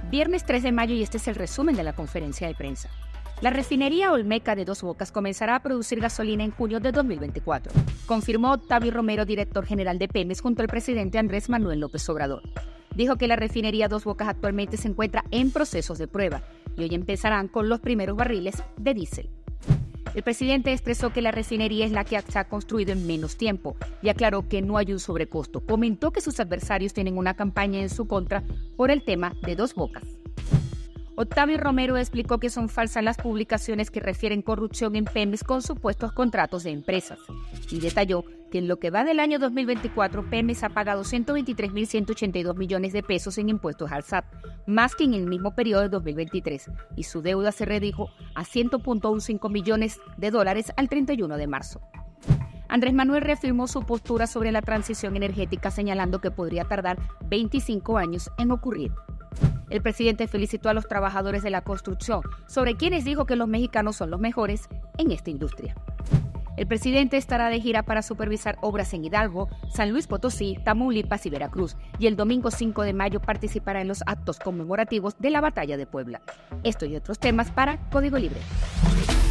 Viernes 3 de mayo y este es el resumen de la conferencia de prensa. La refinería Olmeca de Dos Bocas comenzará a producir gasolina en junio de 2024, confirmó Octavio Romero, director general de Pemex, junto al presidente Andrés Manuel López Obrador. Dijo que la refinería Dos Bocas actualmente se encuentra en procesos de prueba y hoy empezarán con los primeros barriles de diésel. El presidente expresó que la refinería es la que se ha construido en menos tiempo y aclaró que no hay un sobrecosto. Comentó que sus adversarios tienen una campaña en su contra por el tema de Dos Bocas. Octavio Romero explicó que son falsas las publicaciones que refieren corrupción en Pemex con supuestos contratos de empresas y detalló que en lo que va del año 2024 Pemex ha pagado 123.182 millones de pesos en impuestos al SAT, más que en el mismo periodo de 2023, y su deuda se redujo a $100.15 millones al 31 de marzo. Andrés Manuel reafirmó su postura sobre la transición energética, señalando que podría tardar 25 años en ocurrir. El presidente felicitó a los trabajadores de la construcción, sobre quienes dijo que los mexicanos son los mejores en esta industria. El presidente estará de gira para supervisar obras en Hidalgo, San Luis Potosí, Tamaulipas y Veracruz, y el domingo 5 de mayo participará en los actos conmemorativos de la Batalla de Puebla. Esto y otros temas para Código Libre.